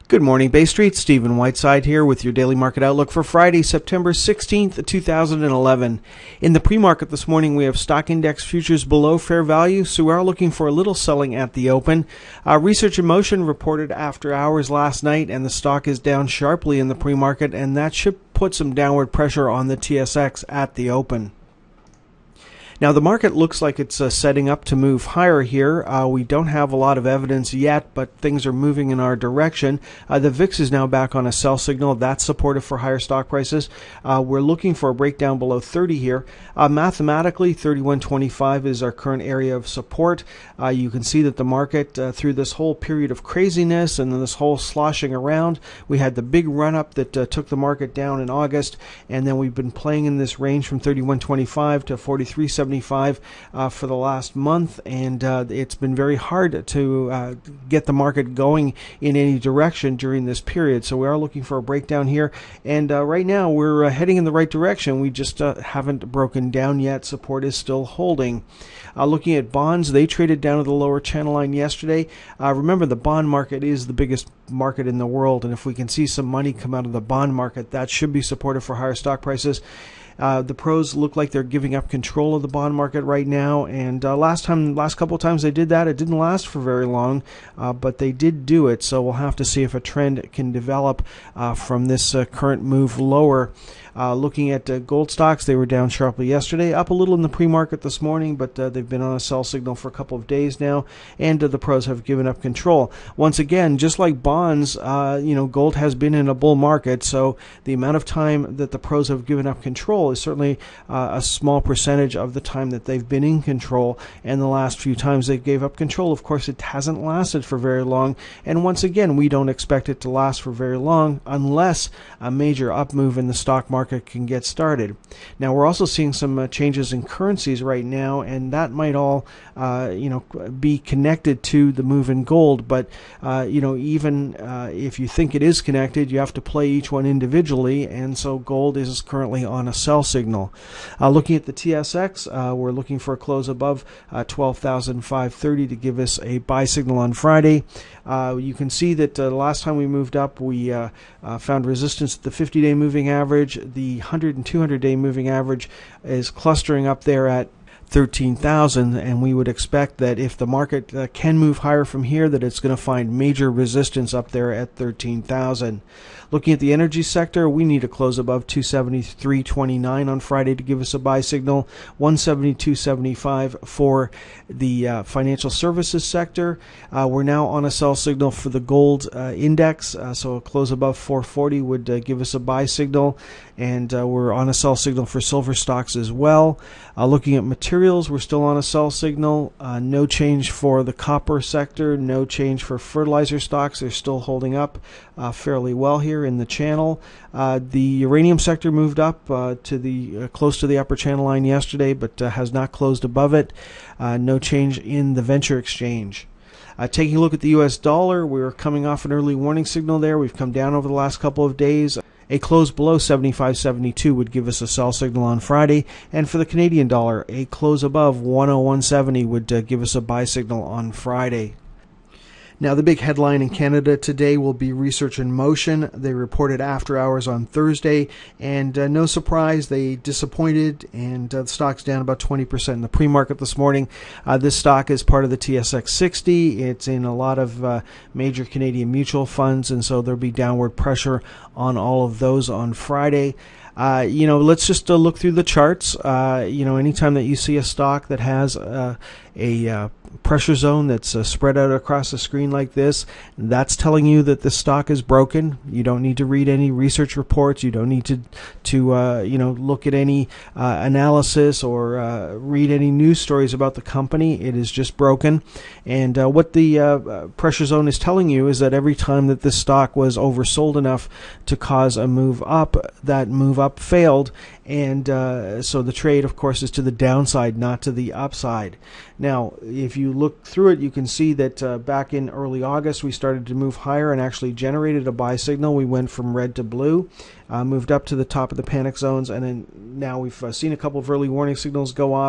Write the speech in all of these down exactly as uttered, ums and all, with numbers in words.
Good morning, Bay Street. Stephen Whiteside here with your daily market outlook for Friday, September sixteenth, two thousand eleven. In the pre-market this morning, we have stock index futures below fair value, so we are looking for a little selling at the open. Uh, Research in Motion reported after hours last night, and the stock is down sharply in the pre-market, and that should put some downward pressure on the T S X at the open. Now, the market looks like it's uh, setting up to move higher here. Uh, we don't have a lot of evidence yet, but things are moving in our direction. Uh, the V I X is now back on a sell signal. That's supportive for higher stock prices. Uh, we're looking for a breakdown below thirty here. Uh, mathematically, thirty-one twenty-five is our current area of support. Uh, you can see that the market, uh, through this whole period of craziness and then this whole sloshing around, we had the big run-up that uh, took the market down in August, and then we've been playing in this range from thirty-one twenty-five to forty-three seventy-five uh, for the last month, and uh, it's been very hard to uh, get the market going in any direction during this period. So we are looking for a breakdown here, and uh, right now we're uh, heading in the right direction. We just uh, haven't broken down yet. Support is still holding. Uh, looking at bonds, they traded down to the lower channel line yesterday. Uh, remember, the bond market is the biggest market in the world, and if we can see some money come out of the bond market, that should be supportive for higher stock prices. Uh, the pros look like they're giving up control of the bond market right now, and uh, last time, last couple of times they did that, it didn't last for very long, uh, but they did do it. So we'll have to see if a trend can develop uh, from this uh, current move lower. Uh, looking at uh, gold stocks, they were down sharply yesterday, up a little in the pre-market this morning, but uh, they've been on a sell signal for a couple of days now, and uh, the pros have given up control. Once again, just like bonds, uh, you know, gold has been in a bull market, so the amount of time that the pros have given up control is certainly uh, a small percentage of the time that they've been in control, and the last few times they gave up control, of course, it hasn't lasted for very long, and once again, we don't expect it to last for very long unless a major up move in the stock market can get started. Now, we're also seeing some uh, changes in currencies right now, and that might all uh, you know, be connected to the move in gold, but uh, you know, even uh, if you think it is connected, you have to play each one individually, and so gold is currently on a sell signal. Uh, looking at the T S X, uh, we're looking for a close above uh, twelve thousand five hundred thirty to give us a buy signal on Friday. Uh, you can see that uh, the last time we moved up, we uh, uh, found resistance at the fifty-day moving average. The one hundred and two hundred day moving average is clustering up there at thirteen thousand, and we would expect that if the market uh, can move higher from here, that it's going to find major resistance up there at thirteen thousand. Looking at the energy sector, we need to close above two seventy-three twenty-nine on Friday to give us a buy signal, one seventy-two seventy-five for the uh, financial services sector. Uh, we're now on a sell signal for the gold uh, index, uh, so a close above four forty would uh, give us a buy signal, and uh, we're on a sell signal for silver stocks as well. Uh, looking at materials, we're still on a sell signal. Uh, no change for the copper sector, no change for fertilizer stocks. They're still holding up uh, fairly well here in the channel. Uh, the uranium sector moved up uh, to the uh, close to the upper channel line yesterday, but uh, has not closed above it. Uh, no change in the venture exchange. Uh, taking a look at the U S dollar, we're coming off an early warning signal there. We've come down over the last couple of days. A close below seventy-five seventy-two would give us a sell signal on Friday, and for the Canadian dollar, a close above one oh one seventy would uh, give us a buy signal on Friday. Now, the big headline in Canada today will be Research in Motion. They reported after hours on Thursday, and uh, no surprise, they disappointed, and uh, the stock's down about twenty percent in the pre-market this morning. Uh, this stock is part of the T S X sixty. It's in a lot of uh, major Canadian mutual funds, and so there'll be downward pressure on all of those on Friday. Uh, you know, let's just uh, look through the charts. Uh, you know, anytime that you see a stock that has uh, a uh, pressure zone that's uh, spread out across the screen like this, that's telling you that the stock is broken. You don't need to read any research reports. You don't need to, to uh, you know, look at any uh, analysis or uh, read any news stories about the company. It is just broken. And uh, what the uh, pressure zone is telling you is that every time that this stock was oversold enough to cause a move up, that move up failed, and uh, so the trade, of course, is to the downside, not to the upside. Now, if you look through it, you can see that uh, back in early August, we started to move higher and actually generated a buy signal. We went from red to blue, uh, moved up to the top of the panic zones, and then now we've uh, seen a couple of early warning signals go off.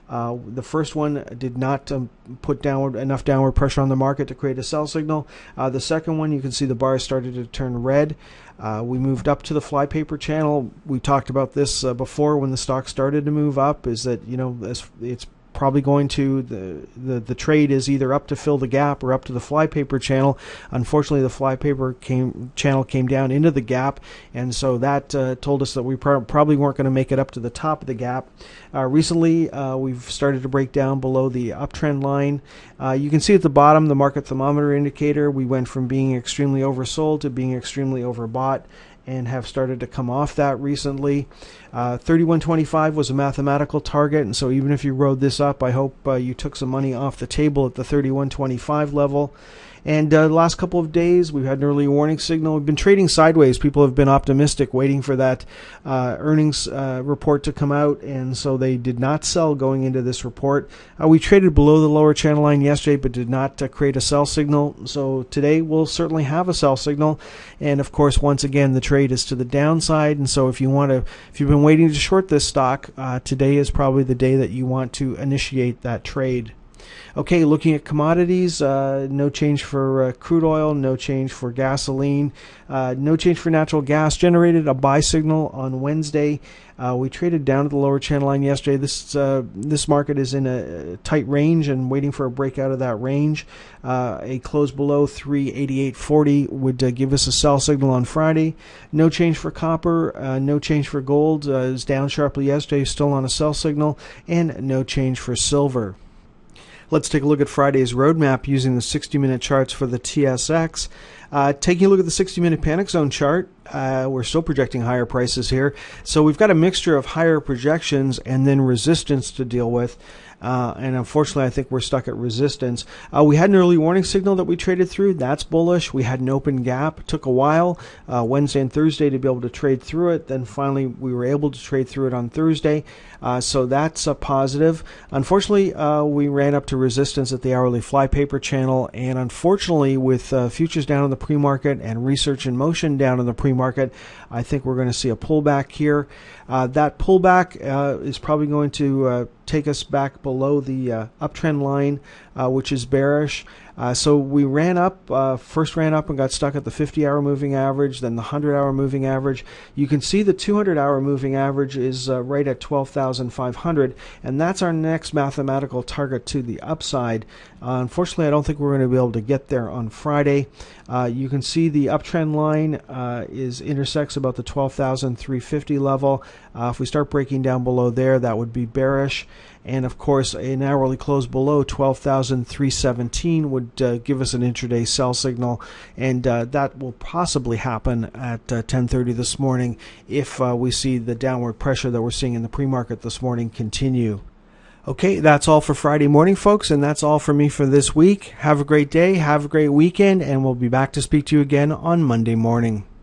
Uh, the first one did not um, put downward enough downward pressure on the market to create a sell signal. Uh, the second one, you can see the bar started to turn red. Uh, we moved up to the flypaper channel. We talked about this uh, before when the stock started to move up, is that, you know, it's probably going to, the, the the trade is either up to fill the gap or up to the flypaper channel. Unfortunately, the flypaper came channel came down into the gap, and so that uh, told us that we pro probably weren't going to make it up to the top of the gap. Uh, recently, uh, we've started to break down below the uptrend line. Uh, you can see at the bottom the market thermometer indicator. We went from being extremely oversold to being extremely overbought, and have started to come off that recently. Uh, thirty-one twenty-five was a mathematical target, and so even if you rode this up, I hope uh, you took some money off the table at the thirty-one twenty-five level. And uh, the last couple of days, we've had an early warning signal. We've been trading sideways. People have been optimistic, waiting for that uh, earnings uh, report to come out, and so they did not sell going into this report. Uh, we traded below the lower channel line yesterday, but did not uh, create a sell signal. So today we'll certainly have a sell signal, and of course, once again, the trade is to the downside. And so if you want to, if you've been waiting to short this stock, uh, today is probably the day that you want to initiate that trade. Okay, looking at commodities, uh, no change for uh, crude oil, no change for gasoline, uh, no change for natural gas. Generated a buy signal on Wednesday. Uh, we traded down to the lower channel line yesterday. This uh, this market is in a tight range and waiting for a breakout of that range. Uh, a close below three eighty-eight forty would uh, give us a sell signal on Friday. No change for copper, uh, no change for gold. Uh, it's down sharply yesterday, still on a sell signal, and no change for silver. Let's take a look at Friday's roadmap using the sixty minute charts for the T S X. Uh, taking a look at the sixty minute panic zone chart, uh, we're still projecting higher prices here. So we've got a mixture of higher projections and then resistance to deal with. Uh, and unfortunately, I think we're stuck at resistance. Uh, we had an early warning signal that we traded through. That's bullish. We had an open gap. It took a while, uh, Wednesday and Thursday, to be able to trade through it. Then finally, we were able to trade through it on Thursday. Uh, so that's a positive. Unfortunately, uh, we ran up to resistance at the hourly flypaper channel. And unfortunately, with uh, futures down in the pre-market and research in motion down in the pre-market, I think we're going to see a pullback here. Uh, that pullback uh, is probably going to uh, take us back below the uh, uptrend line, uh, which is bearish. Uh, so we ran up, uh, first ran up and got stuck at the fifty hour moving average, then the one hundred hour moving average. You can see the two hundred hour moving average is uh, right at twelve thousand five hundred, and that's our next mathematical target to the upside. Uh, unfortunately, I don't think we're going to be able to get there on Friday. Uh, you can see the uptrend line uh, is intersects about the twelve thousand three hundred fifty level. Uh, if we start breaking down below there, that would be bearish. And of course, an hourly close below twelve thousand three hundred seventeen would uh, give us an intraday sell signal, and uh, that will possibly happen at uh, ten thirty this morning if uh, we see the downward pressure that we're seeing in the pre-market this morning continue. Okay, that's all for Friday morning, folks, and that's all for me for this week. Have a great day, have a great weekend, and we'll be back to speak to you again on Monday morning.